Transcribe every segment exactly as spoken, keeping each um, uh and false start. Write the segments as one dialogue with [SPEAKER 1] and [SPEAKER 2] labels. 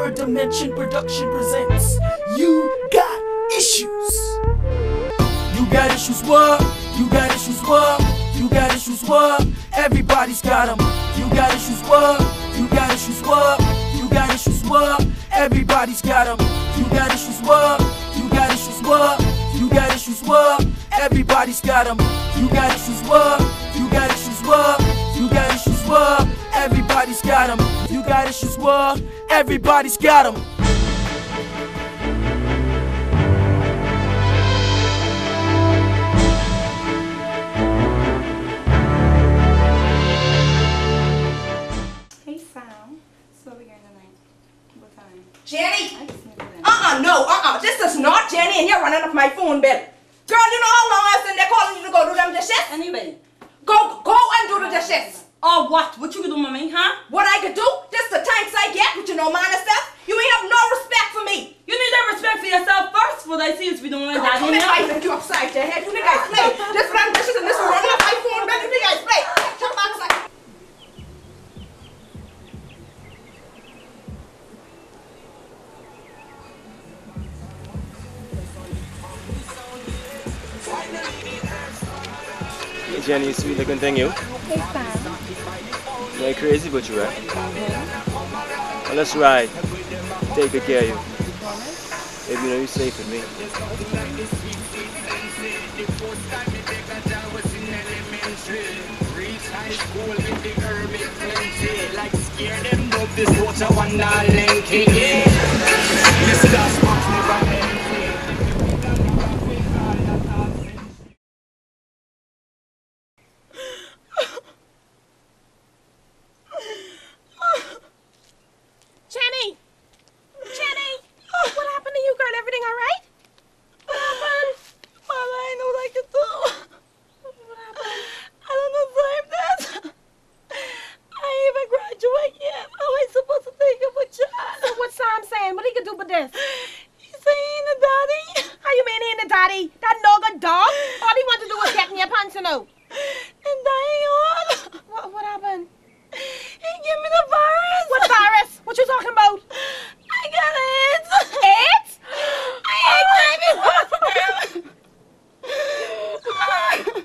[SPEAKER 1] third dimension production presents You Got Issues. You got issues, what? You got issues, what? You got issues, what? Everybody's got them. You got issues, what? You got issues, what? You got issues, what? Everybody's got them. You got issues, what? You got issues, what? You got issues, what? Everybody's got them. You got issues, what? You got issues, what? You got issues, what? Everybody's got them. You got issues, what? Everybody's got them.
[SPEAKER 2] Hey Sam, so we're going tonight. What time?
[SPEAKER 3] Jenny! Uh-uh, no, uh-uh. This is not Jenny and you're running off my phone bill. Girl, you know how long I've been there calling you to go do them dishes?
[SPEAKER 2] Anyway.
[SPEAKER 3] Go, go and do the dishes.
[SPEAKER 2] Oh, what? What you could do, mommy, huh?
[SPEAKER 3] What I could do? This the thanks I get, but you know mine and stuff. You ain't have no respect for me.
[SPEAKER 2] You need that respect for yourself first, what I see is we don't want that.
[SPEAKER 3] You think I think you upside your head? You think I play? This run dishes and this running off my phone bill. You think I play? Shut up, outside.
[SPEAKER 4] Hey Jenny, sweet looking thing, you.
[SPEAKER 5] Hey Sam.
[SPEAKER 4] You ain't crazy, but you right. Well, let's ride. Take good care of you. Baby, you know you're safe with me.
[SPEAKER 5] Jenny! Jenny! What happened to you, girl? Everything all right? What happened?
[SPEAKER 2] Mama, I know what I can do.
[SPEAKER 5] What happened?
[SPEAKER 2] I don't deserve this. I ain't even graduate yet. How am I supposed to take up a child?
[SPEAKER 5] So what's Sam saying? What he can do with this?
[SPEAKER 2] He's saying the daddy.
[SPEAKER 5] How you mean he ain't the daddy? That no good dog? All he want to do is get in your pants, you know.
[SPEAKER 2] And dying on.
[SPEAKER 5] What, what happened?
[SPEAKER 2] He gave me the virus.
[SPEAKER 5] What virus? What you talking about?
[SPEAKER 2] I got AIDS.
[SPEAKER 5] AIDS?
[SPEAKER 2] I ain't craving.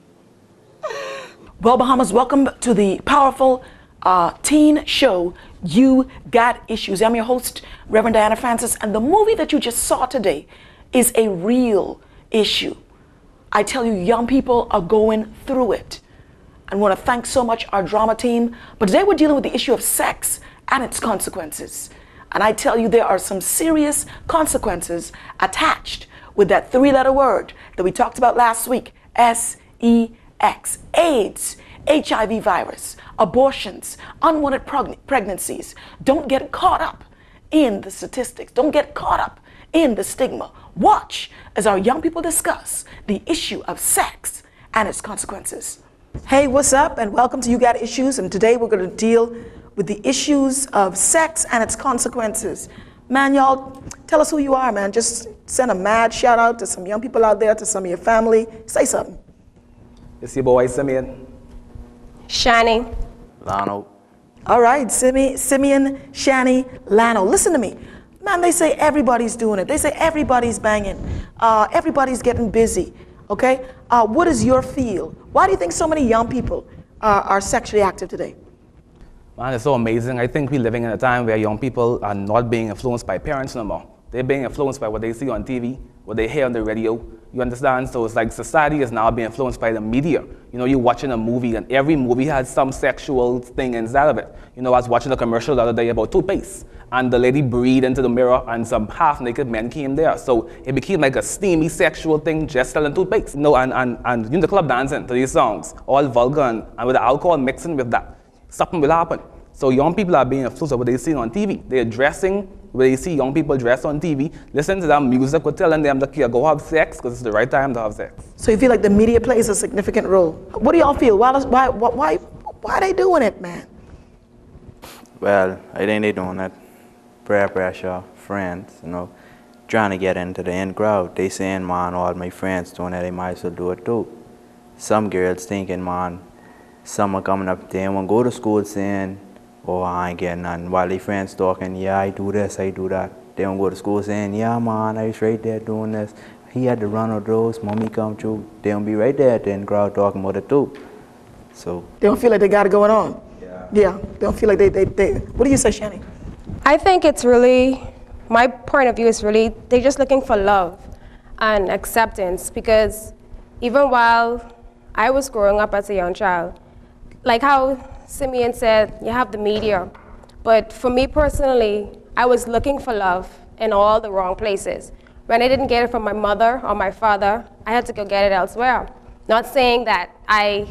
[SPEAKER 1] Well, Bahamas, welcome to the powerful uh, teen show, You Got Issues. I'm your host, Reverend Diana Francis, and the movie that you just saw today is a real issue. I tell you, young people are going through it. I want to thank so much our drama team, but today we're dealing with the issue of sex and its consequences. And I tell you, there are some serious consequences attached with that three-letter word that we talked about last week, S E X, AIDS, H I V virus, abortions, unwanted preg- pregnancies. Don't get caught up in the statistics. Don't get caught up in the stigma. Watch as our young people discuss the issue of sex and its consequences. Hey, what's up? And welcome to You Got Issues. And today we're going to deal with the issues of sex and its consequences. Man, y'all, tell us who you are, man. Just send a mad shout out to some young people out there, to some of your family. Say something.
[SPEAKER 6] It's your boy Simeon.
[SPEAKER 5] Shani.
[SPEAKER 6] Lano.
[SPEAKER 1] All right, Simi, Simeon, Shani, Lano. Listen to me. Man, they say everybody's doing it. They say everybody's banging. Uh, everybody's getting busy. Okay? Uh, what is your feel? Why do you think so many young people uh, are sexually active today?
[SPEAKER 6] Man, it's so amazing. I think we're living in a time where young people are not being influenced by parents no more. They're being influenced by what they see on T V, what they hear on the radio. You understand? So it's like society is now being influenced by the media. You know, you're watching a movie and every movie has some sexual thing inside of it. You know, I was watching a commercial the other day about toothpaste and the lady breathed into the mirror and some half-naked men came there. So it became like a steamy sexual thing just selling toothpaste. You know, and, and, and you know, the club dancing to these songs, all vulgar and, and with the alcohol mixing with that. Something will happen. So young people are being influenced by what they see on T V. They're dressing where they see young people dress on T V, listen to that music, we're telling them to go have sex because it's the right time to have sex.
[SPEAKER 1] So you feel like the media plays a significant role. What do y'all feel? Why, why, why, why are they doing it, man?
[SPEAKER 7] Well, I think they're doing it. Peer pressure, friends, you know, trying to get into the in crowd. They saying, man, all my friends doing it, they might as well do it too. Some girls thinking, man, some are coming up there and won't go to school saying, oh, I ain't getting nothing. While their friends talking, yeah, I do this, I do that. They don't go to school saying, yeah, man, I was right there doing this. He had to run all those, mommy come through. They don't be right there at the in crowd talking about it too. So
[SPEAKER 1] They don't feel like they got it going on.
[SPEAKER 7] yeah.
[SPEAKER 1] Yeah, they don't feel like they, they, they. What do you say, Shani?
[SPEAKER 5] I think it's really, my point of view is really, they're just looking for love and acceptance, because even while I was growing up as a young child, like how Simeon said, you have the media, but for me personally, I was looking for love in all the wrong places. When I didn't get it from my mother or my father, I had to go get it elsewhere. Not saying that I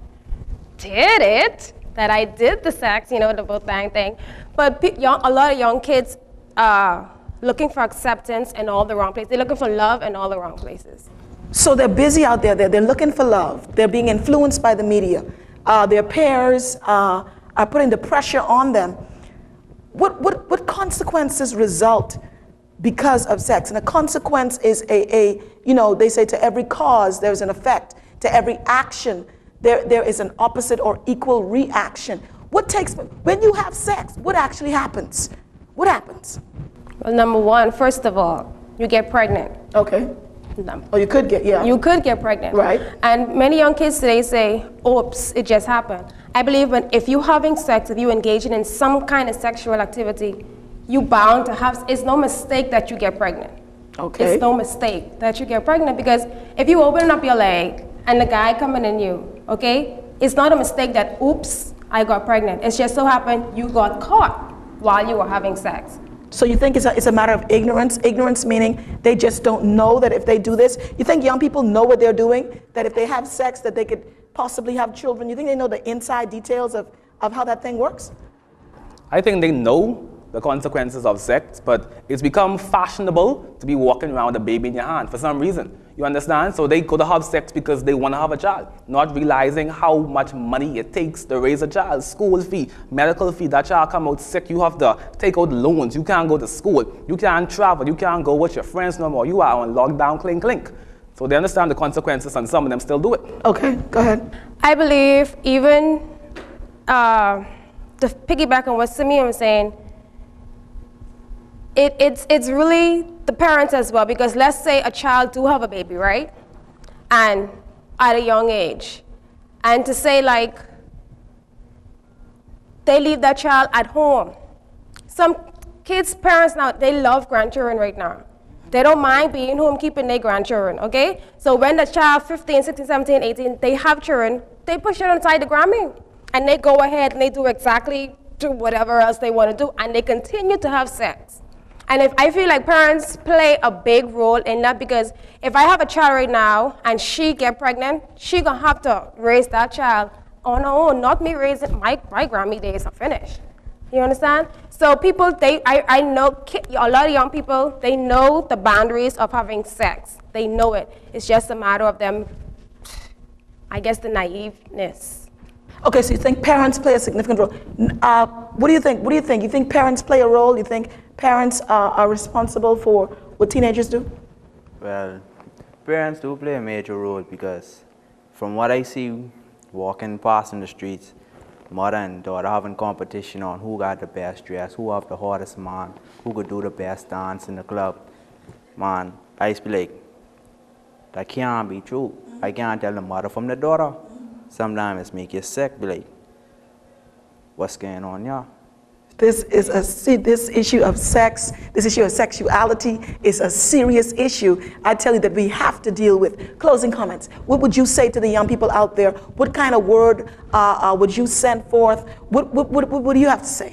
[SPEAKER 5] did it, that I did the sex, you know, the both bang thing, but pe- young, a lot of young kids are looking for acceptance in all the wrong places. They're looking for love in all the wrong places.
[SPEAKER 1] So they're busy out there. They're, they're looking for love. They're being influenced by the media. Uh, their peers uh, are putting the pressure on them. What, what, what consequences result because of sex? And a consequence is a, a, you know, they say to every cause there's an effect. To every action there, there is an opposite or equal reaction. What takes, when you have sex, what actually happens? What happens?
[SPEAKER 5] Well, number one, first of all, you get pregnant.
[SPEAKER 1] Okay.
[SPEAKER 5] Num-
[SPEAKER 1] Oh, you could get, yeah.
[SPEAKER 5] You could get pregnant.
[SPEAKER 1] Right.
[SPEAKER 5] And many young kids today say, oops, it just happened. I believe when, if you're having sex, if you're engaging in some kind of sexual activity, you bound to have, it's no mistake that you get pregnant.
[SPEAKER 1] Okay.
[SPEAKER 5] It's no mistake that you get pregnant, because if you open up your leg and the guy coming in you, okay, it's not a mistake that, oops, I got pregnant. It's just so happened you got caught while you were having sex.
[SPEAKER 1] So you think it's a, it's a matter of ignorance? Ignorance meaning they just don't know that if they do this? You think young people know what they're doing? That if they have sex that they could possibly have children? You think they know the inside details of, of how that thing works?
[SPEAKER 6] I think they know the consequences of sex, but it's become fashionable to be walking around with a baby in your hand for some reason. You understand? So they go to have sex because they want to have a child, not realizing how much money it takes to raise a child. School fee, medical fee, that child come out sick, you have to take out loans, you can't go to school, you can't travel, you can't go with your friends no more, you are on lockdown, clink, clink. So they understand the consequences and some of them still do it.
[SPEAKER 1] Okay, go ahead.
[SPEAKER 5] I believe even, uh, to piggyback on what Simeon was saying, It, it's, it's really the parents as well, because let's say a child do have a baby, right? And at a young age. And to say like, they leave that child at home. Some kids' parents now, they love grandchildren right now. They don't mind being home keeping their grandchildren, okay? So when the child fifteen, sixteen, seventeen, eighteen, they have children, they push it inside the Grammy. And they go ahead and they do exactly do whatever else they want to do, and they continue to have sex. And if I feel like parents play a big role in that, because if I have a child right now and she get pregnant, she gonna have to raise that child on her own, not me raising, my, my Grammy days are finished. You understand? So people, they, I, I know a lot of young people, they know the boundaries of having sex. They know it. It's just a matter of them, I guess, the naiveness.
[SPEAKER 1] Okay, so you think parents play a significant role. Uh, what do you think? What do you think? You think parents play a role? You think parents uh, are responsible for what teenagers do?
[SPEAKER 7] Well, parents do play a major role, because from what I see walking past in the streets, mother and daughter having competition on who got the best dress, who have the hottest man, who could do the best dance in the club. Man, I used to be like, that can't be true. Mm-hmm. I can't tell the mother from the daughter. Mm-hmm. Sometimes it's make you sick, be like, what's going on here?
[SPEAKER 1] This is a see, this issue of sex, this issue of sexuality is a serious issue. I tell you that we have to deal with. Closing comments. What would you say to the young people out there? What kind of word uh, uh, would you send forth? What, what, what, what do you have to say?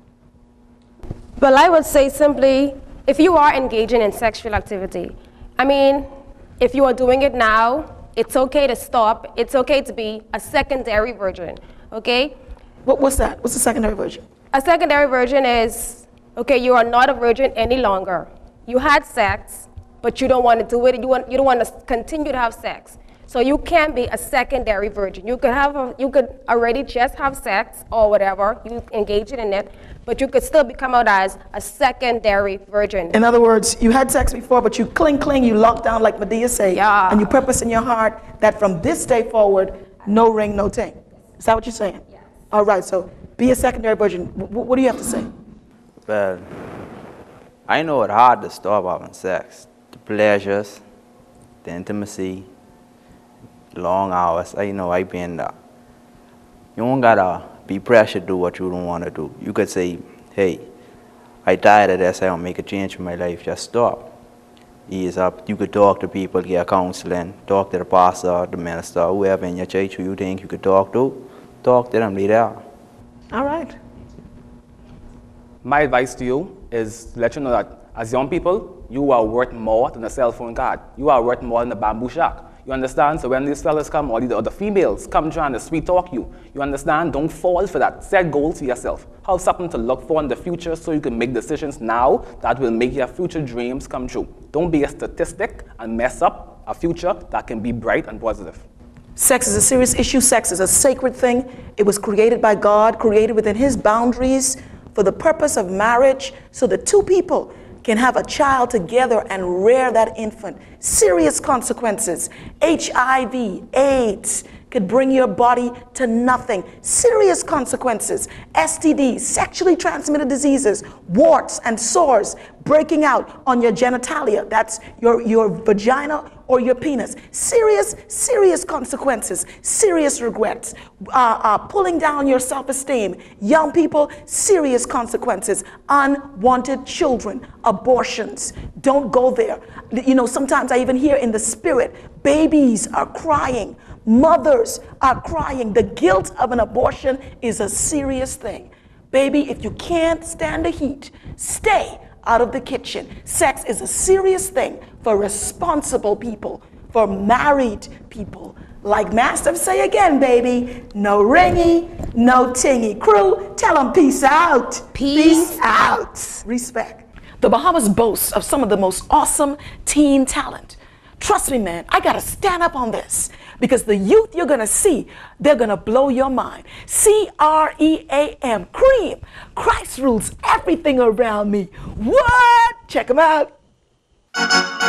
[SPEAKER 5] Well, I would say simply, if you are engaging in sexual activity, I mean, if you are doing it now, it's okay to stop. It's okay to be a secondary virgin, okay?
[SPEAKER 1] What, what's that? What's the secondary virgin?
[SPEAKER 5] A secondary virgin is, okay, you are not a virgin any longer. You had sex, but you don't want to do it. You, want, you don't want to continue to have sex. So you can be a secondary virgin. You could, have a, you could already just have sex or whatever, you engage in it, but you could still become out as a secondary virgin.
[SPEAKER 1] In other words, you had sex before, but you cling, cling, you lock down like Medea say,
[SPEAKER 5] yeah.
[SPEAKER 1] And you purpose in your heart that from this day forward, no ring, no ting. Is that what you're saying?
[SPEAKER 5] Yes.
[SPEAKER 1] All right, so be a secondary virgin. W what do you have to say?
[SPEAKER 7] Well, I know it's hard to stop having sex. The pleasures, the intimacy, long hours. I know I've been there. You don't gotta be pressured to do what you don't want to do. You could say, hey, I tired of this, I don't make a change in my life, just stop. Ease up. You could talk to people, get counseling, talk to the pastor, the minister, whoever in your church who you think you could talk to, talk to them, be there.
[SPEAKER 1] All right.
[SPEAKER 6] My advice to you is to let you know that as young people, you are worth more than a cell phone card. You are worth more than a bamboo shack. You understand? So when these fellas come, or the other females come trying to sweet talk you, you understand? Don't fall for that. Set goals for yourself. Have something to look for in the future so you can make decisions now that will make your future dreams come true. Don't be a statistic and mess up a future that can be bright and positive.
[SPEAKER 1] Sex is a serious issue. Sex is a sacred thing. It was created by God, created within his boundaries for the purpose of marriage, so the two people can have a child together and rear that infant. Serious consequences. H I V, AIDS could bring your body to nothing. Serious consequences. S T Ds, sexually transmitted diseases, warts and sores breaking out on your genitalia. That's your, your vagina or your penis. Serious, serious consequences. Serious regrets. Uh, uh, pulling down your self-esteem. Young people, serious consequences. Unwanted children. Abortions. Don't go there. You know, sometimes I even hear in the spirit, babies are crying. Mothers are crying. The guilt of an abortion is a serious thing. Baby, if you can't stand the heat, stay out of the kitchen. Sex is a serious thing for responsible people, for married people. Like Master say again, baby, no ringy, no tingy. Crew, tell them peace out.
[SPEAKER 5] Peace,
[SPEAKER 1] peace out. Respect. The Bahamas boasts of some of the most awesome teen talent. Trust me, man, I gotta stand up on this because the youth you're gonna see, they're gonna blow your mind. C R E A M, Cream. Christ rules everything around me. What? Check them out.
[SPEAKER 8] Yeah,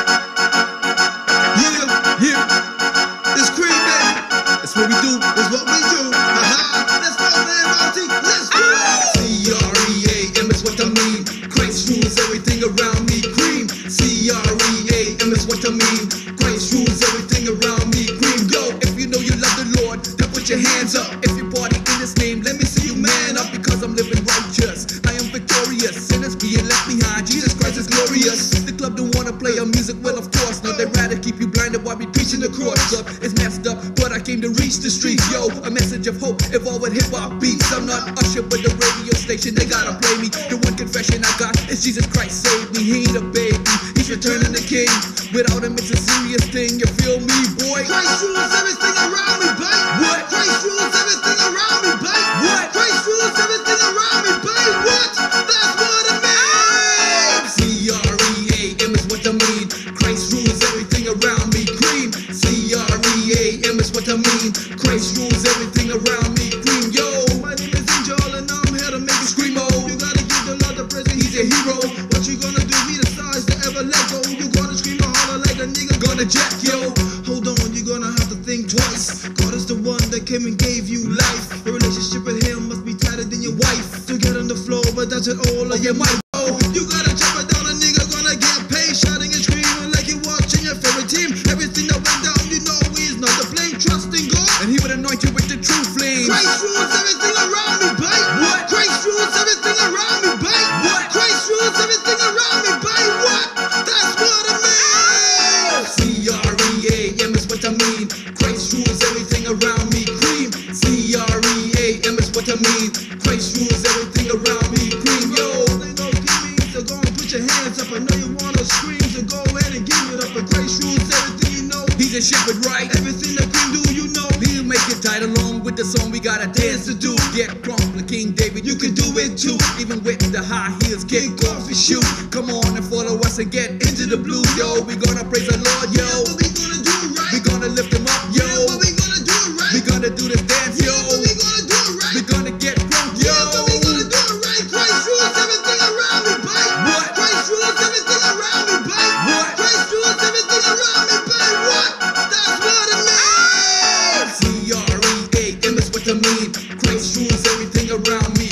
[SPEAKER 8] yeah, it's Cream, baby. That's what we do, that's what we do. Uh-huh. Let's go, man, Monty, let's go. C R E A M is what I mean. Christ rules everything around me. Cream. C R E A M is what I mean. Christ rules everything around me. Cream, go. If you know you love the Lord, then put your hands up. If you party in his name, let me see you man up, because I'm living righteous. I am victorious. Sinners being left behind. Jesus Christ is glorious. The club don't wanna play our music, well of course. No, they rather keep you blinded while we preaching the cross. Club is messed up, but I came to reach the streets. Yo, a message of hope, evolve with hip hop beats. I'm not Usher, but the radio station, they gotta play me. The one confession I got is Jesus Christ saved me. He ain't a baby, he's returning the king. Without him, it's a serious thing. You feel me, boy? Christ rules everything around me, babe. What? Christ rules everything around me, babe. What? Christ rules everything around me, babe. What? That's what it means. C R E A M is what I mean. Christ rules everything around me. Cream. C R E A M is what I mean. Christ rules everything around me. Cream. Yo, my name is Angel and I'm here to make you scream. Oh, you gotta give the Lord the praise. He's a hero. What you gonna do? Be the size to ever let go. You gonna scream and holler like a nigga gonna jack, yo. Hold on, you're gonna have to think twice. God is the one that came and gave you life. The relationship with him must be tighter than your wife. To get on the floor, but that's it all of your might. Oh, you gotta chop it down, a nigga gonna get paid. Shouting and screaming like you're watching your favorite team. Everything that went down, you know he's not to blame. Trust in God, and he would anoint you with the true flame. Christ rules everything around me, babe. What? Christ rules everything around me, babe. What? Christ rules everything around me, babe. What? That's what it means. C R E A M is what I mean. Christ rules everything around me. Cream. C R E A M is what I mean. Christ rules everything around me. Cream. Yo, they know Kimmy, so go and put your hands up. I know you wanna scream, so go ahead and give it up. But Christ rules everything, you know. He's a shepherd, right? Everything that Cream do, you know. He'll make it tight along with the song. We got a dance to do. Get crunk like King David, you can do it too. Even with the high heels, kick off your shoe. Come on and follow us and get into the blues, yo. We gonna praise the Lord, yo. Yeah, what we gonna do right? We gonna lift him up, yo. Yeah, what we gonna do right? We gonna do this dance, yo. Yeah, what we gonna do right? We gonna get crunk, yo. Yeah, what we gonna do right? Christ rules everything around me, babe. What? Christ rules everything around me, babe. What? Christ rules everything around me, babe. What? That's what it means. C R E A M is what I mean. Christ rules everything around me.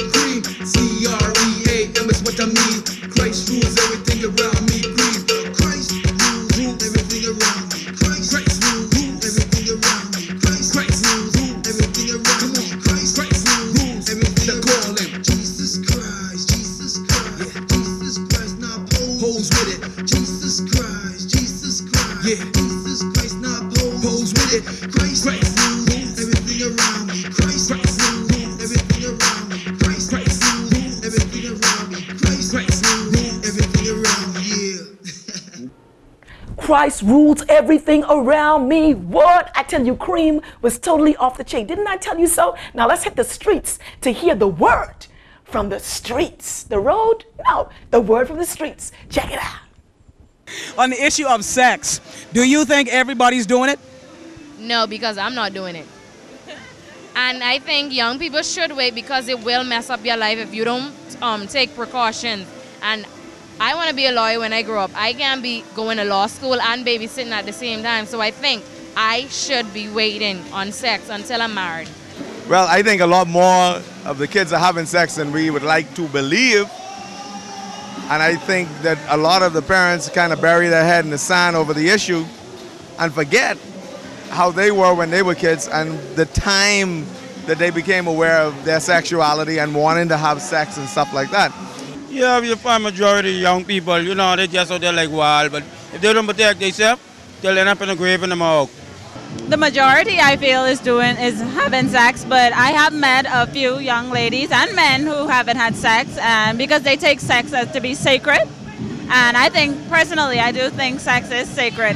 [SPEAKER 8] need. Christ rules everything around me. Breathe. Christ rules everything around me. Christ, Christ rules everything around me. Christ, Christ rules everything around me. Christ, Christ rules everything around me. Jesus Christ, Jesus Christ, yeah. Jesus Christ now pose with it. Jesus Christ, Jesus Christ, yeah. Jesus Christ now pose with it. Christ, Christ rules everything around me. Christ, Christ rules everything around me. Christ, Christ rules everything around me. Christ, Christ rules everything around me. Yeah.
[SPEAKER 1] Christ rules everything around me. What? I tell you, Cream was totally off the chain. Didn't I tell you so? Now let's hit the streets to hear the word from the streets. The road? No, the word from the streets. Check it out.
[SPEAKER 9] On the issue of sex, do you think everybody's doing it?
[SPEAKER 10] No, because I'm not doing it. And I think young people should wait because it will mess up your life if you don't um, take precautions. And I want to be a lawyer when I grow up. I can't be going to law school and babysitting at the same time. So I think I should be waiting on sex until I'm married.
[SPEAKER 11] Well, I think a lot more of the kids are having sex than we would like to believe. And I think that a lot of the parents kind of bury their head in the sand over the issue and forget how they were when they were kids and the time that they became aware of their sexuality and wanting to have sex and stuff like that.
[SPEAKER 12] Yeah, you find majority of young people, you know, they just out there like wild, but if they don't protect themselves, they'll end up in the grave in the morgue.
[SPEAKER 13] The majority, I feel, is doing is having sex, but I have met a few young ladies and men who haven't had sex, and because they take sex as to be sacred, and I think personally, I do think sex is sacred.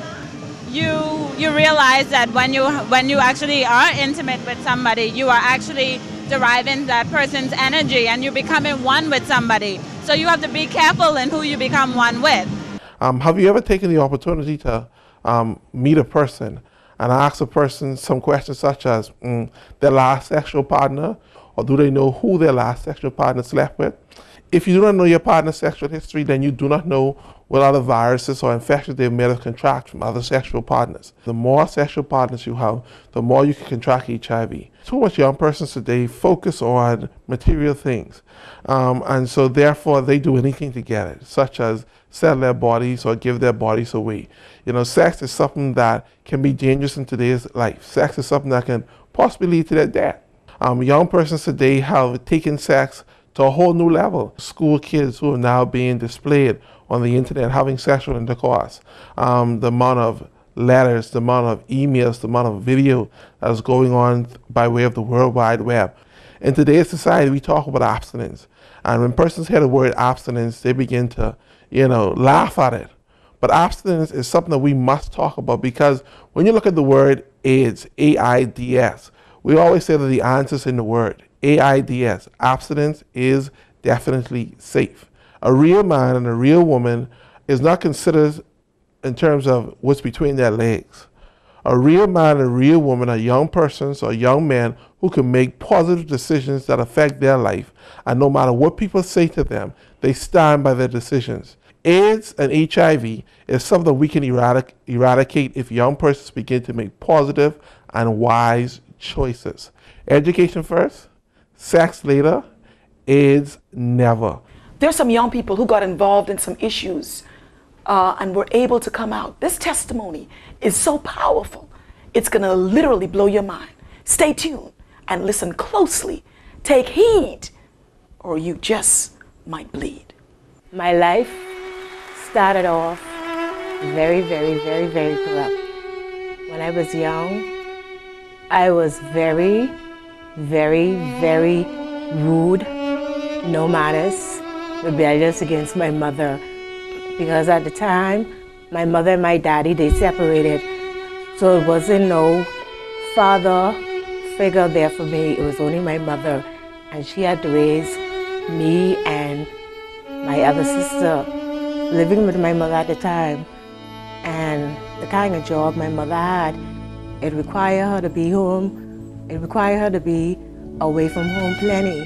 [SPEAKER 13] You you realize that when you when you actually are intimate with somebody, you are actually deriving that person's energy, and you're becoming one with somebody. So you have to be careful in who you become one with.
[SPEAKER 14] Um, have you ever taken the opportunity to um, meet a person and ask a person some questions such as mm, their last sexual partner, or do they know who their last sexual partner slept with? If you do not know your partner's sexual history, then you do not know what other viruses or infections they may have contracted from other sexual partners. The more sexual partners you have, the more you can contract H I V. Too much young persons today focus on material things, um, and so therefore they do anything to get it, such as sell their bodies or give their bodies away. You know, sex is something that can be dangerous in today's life. Sex is something that can possibly lead to their death. Um, young persons today have taken sex to a whole new level. School kids who are now being displayed on the internet having sexual intercourse. Um, the amount of letters, the amount of emails, the amount of video that is going on by way of the World Wide Web. In today's society, we talk about abstinence. And when persons hear the word abstinence, they begin to, you know, laugh at it. But abstinence is something that we must talk about, because when you look at the word AIDS, A I D S, we always say that the answer's in the word. A I D S, abstinence is definitely safe. A real man and a real woman is not considered in terms of what's between their legs. A real man and a real woman are young persons or young men who can make positive decisions that affect their life, and no matter what people say to them, they stand by their decisions. AIDS and H I V is something we can eradic eradicate if young persons begin to make positive and wise choices. Education first, sex later, AIDS never.
[SPEAKER 1] There's some young people who got involved in some issues uh, and were able to come out. This testimony is so powerful, it's going to literally blow your mind. Stay tuned and listen closely. Take heed, or you just might bleed.
[SPEAKER 15] My life started off very, very, very, very corrupt. When I was young, I was very, very, very rude, no manners, rebellious against my mother. Because at the time, my mother and my daddy, they separated. So it wasn't no father figure there for me. It was only my mother. And she had to raise me and my other sister, living with my mother at the time. And the kind of job my mother had, it required her to be home. It required her to be away from home plenty.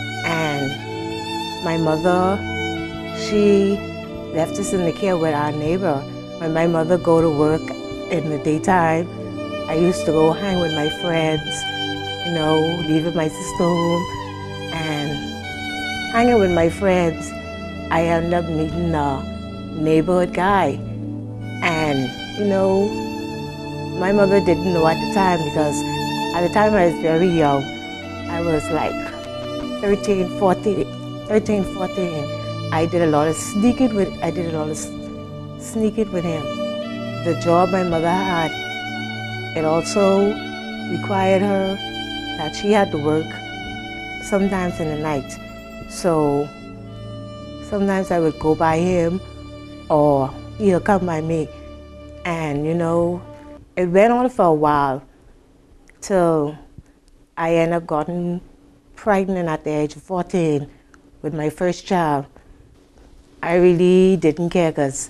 [SPEAKER 15] And my mother, she left us in the care with our neighbor. When my mother go to work in the daytime, I used to go hang with my friends, you know, leaving my sister home and hanging with my friends. I ended up meeting a neighborhood guy. And, you know, my mother didn't know at the time because at the time I was very young. I was like thirteen, fourteen, thirteen, fourteen. I did a lot of sneaking with, I did a lot of sneaking with him. The job my mother had, it also required her that she had to work sometimes in the night. So sometimes I would go by him or he'll come by me. And you know, it went on for a while till I ended up getting pregnant at the age of fourteen with my first child. I really didn't care because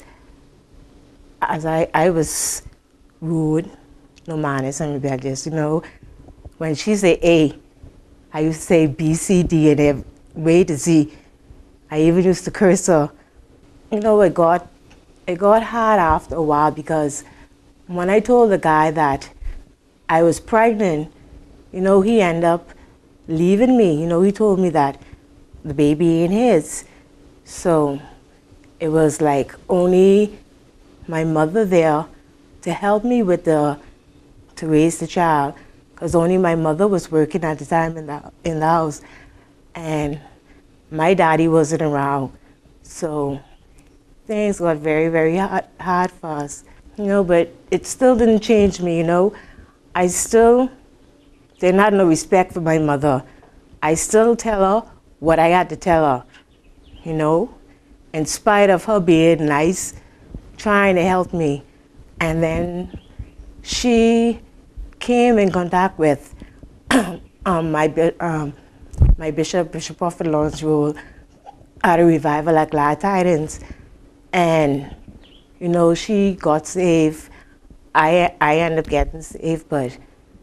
[SPEAKER 15] as I, I was rude, no manners and rebellious, you know. When she said A, I used to say B, C, D, and every way to Z. I even used to curse her. You know, it got, it got hard after a while because when I told the guy that I was pregnant, you know, he ended up leaving me. You know, he told me that the baby ain't his. So it was like only my mother there to help me with the, to raise the child, because only my mother was working at the time in the, in the house. And my daddy wasn't around. So things got very, very hard, hard for us. You know, but it still didn't change me, you know. I still didn't have no respect for my mother. I still tell her what I had to tell her, you know, in spite of her being nice, trying to help me. And then she came in contact with um, my, um, my bishop, Bishop Prophet Lawrence Rule, at a revival at Glad Tidings. And, you know, she got saved. I, I ended up getting saved, but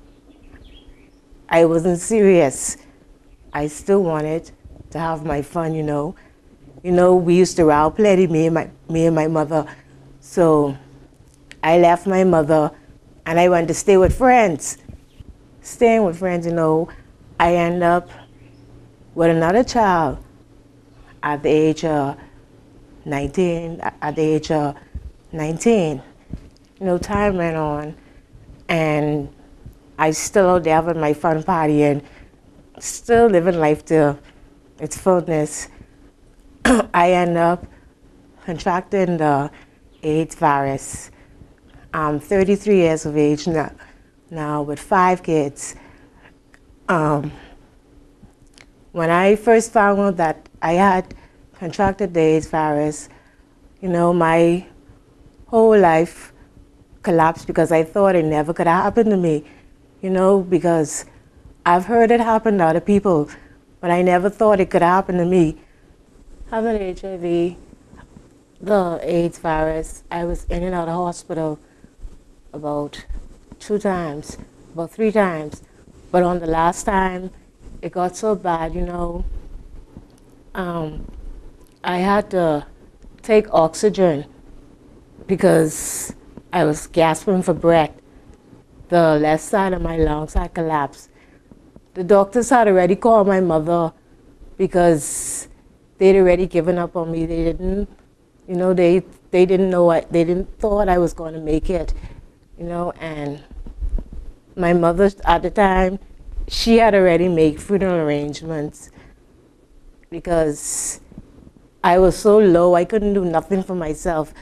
[SPEAKER 15] I wasn't serious. I still wanted to have my fun, you know. You know, we used to row plenty, me and my, me and my mother. So I left my mother and I went to stay with friends. Staying with friends, you know, I ended up with another child at the age of nineteen, at the age of nineteen. You know, time went on and I still out there having my fun party and still living life to its fullness. I ended up contracting the AIDS virus. I'm thirty-three years of age now, now with five kids. Um, when I first found out that I had contracted the AIDS virus, you know, my whole life collapsed because I thought it never could happen to me, you know, because I've heard it happen to other people, but I never thought it could happen to me. Having H I V, the AIDS virus, I was in and out of hospital about two times, about three times. But on the last time, it got so bad, you know, um, I had to take oxygen because I was gasping for breath. The left side of my lungs had collapsed. The doctors had already called my mother because they'd already given up on me. They didn't, you know, they they didn't know what, they didn't thought I was going to make it, you know. And my mother at the time, she had already made funeral arrangements because I was so low, I couldn't do nothing for myself.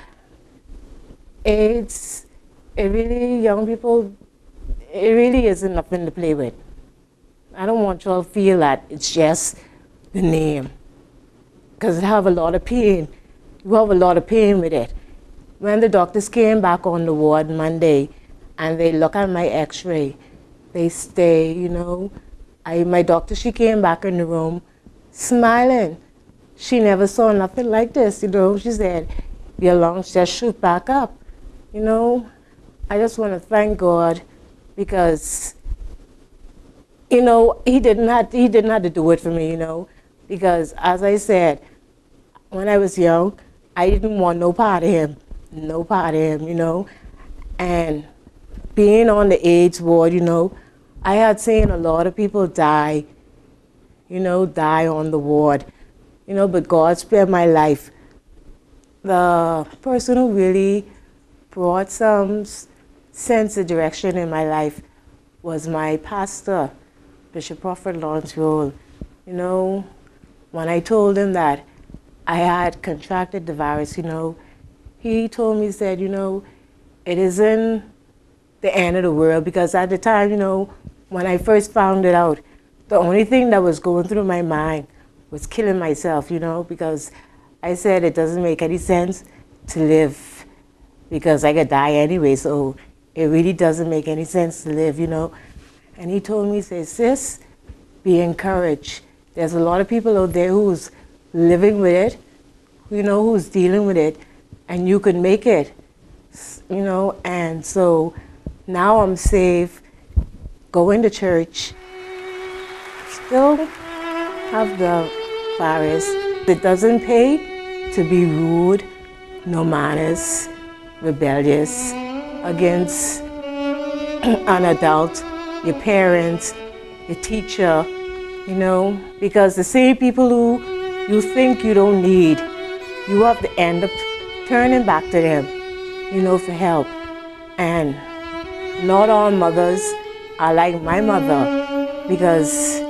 [SPEAKER 15] AIDS, it really, young people, it really isn't nothing to play with. I don't want y'all to feel that it's just the name, because it have a lot of pain. You have a lot of pain with it. When the doctors came back on the ward Monday and they look at my x-ray, they stay, you know, I, my doctor, she came back in the room smiling. She never saw nothing like this, you know. She said, your lungs just shoot back up. You know, I just want to thank God because, you know, he didn't have to, he didn't have to do it for me, you know, because as I said, when I was young, I didn't want no part of him, no part of him, you know. And being on the AIDS ward, you know, I had seen a lot of people die, you know, die on the ward. you know, but God spared my life. The person who really brought some sense of direction in my life was my pastor, Bishop Prophet Lawrence Roll. You know, when I told him that I had contracted the virus, you know, he told me, he said, you know, it isn't the end of the world, because at the time, you know, when I first found it out, the only thing that was going through my mind was killing myself, you know, because I said it doesn't make any sense to live because I could die anyway, so it really doesn't make any sense to live, you know. And he told me, he said, sis, be encouraged. There's a lot of people out there who's living with it, you know, who's dealing with it, and you can make it, you know. And so now I'm safe, going to church, still have the virus. It doesn't pay to be rude, no manners, rebellious against an adult, your parents, your teacher, you know, because the same people who you think you don't need, you have to end up turning back to them, you know, for help. And not all mothers are like my mother, because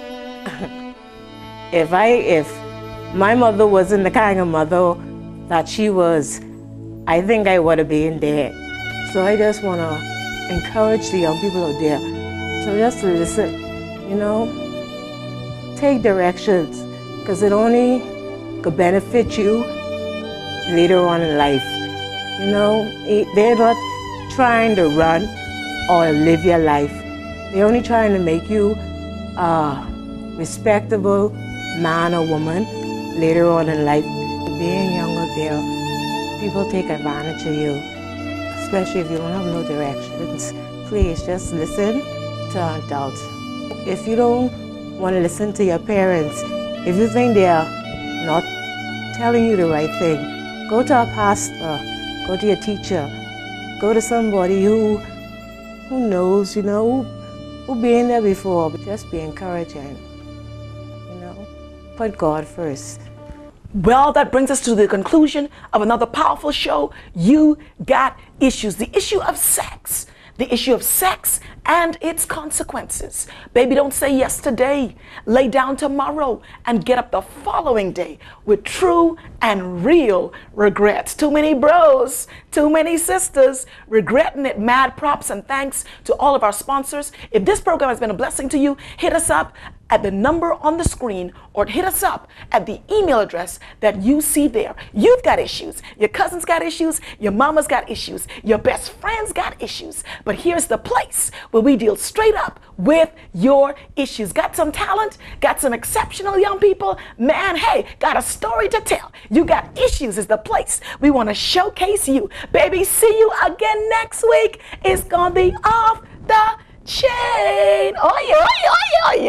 [SPEAKER 15] if I, if my mother wasn't the kind of mother that she was, I think I would have been dead. So I just want to encourage the young people out there to just listen, you know, take directions, because it only could benefit you later on in life. You know, they're not trying to run or live your life. They're only trying to make you a respectable man or woman later on in life. Being young out there, people take advantage of you, especially if you don't have no directions. Please just listen to adults. If you don't want to listen to your parents, if you think they are not telling you the right thing, go to a pastor, go to your teacher, go to somebody who who knows, you know, who, who been there before. But just be encouraging, you know, put God first.
[SPEAKER 1] Well, that brings us to the conclusion of another powerful show, You Got Issues. The issue of sex. The issue of sex and its consequences. Baby, don't say yes today. Lay down tomorrow and get up the following day with true and real regrets. Too many bros, too many sisters regretting it. Mad props and thanks to all of our sponsors. If this program has been a blessing to you, hit us up at the number on the screen or hit us up at the email address that you see there. You've got issues. Your cousin's got issues. Your mama's got issues. Your best friend's got issues. But here's the place where we deal straight up with your issues. Got some talent? Got some exceptional young people? Man, hey, got a story to tell. You Got Issues is the place. We want to showcase you. Baby, see you again next week. It's going to be off the chain. Oh, yeah, oh, yeah, oh,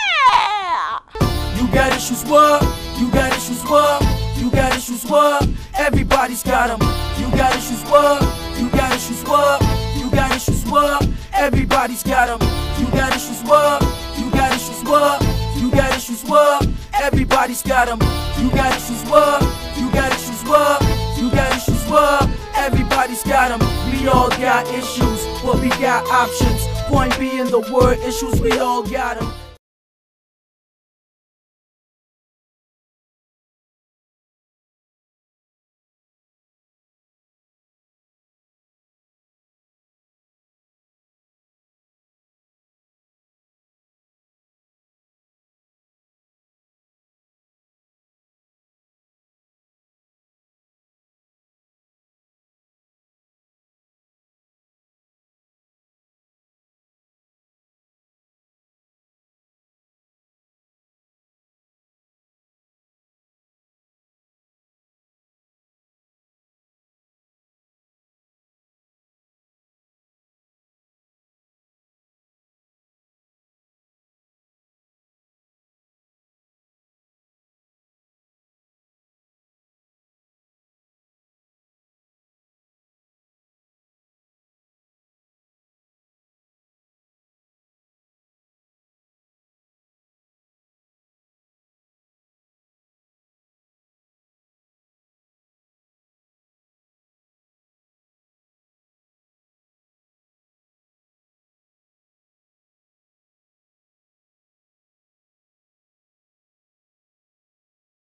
[SPEAKER 1] yeah.
[SPEAKER 16] You got issues, what? You got issues, what? You got issues, what? Everybody's got them. You got issues, what? You got issues, what? You got issues, what? Everybody's got them. You got issues, what? You got issues, what? You got issues, what? Everybody's got them. You got issues, what? You got issues, what? You got issues, what? Everybody's got them. We all got issues, but we got options. Point being the word issues, we all got them.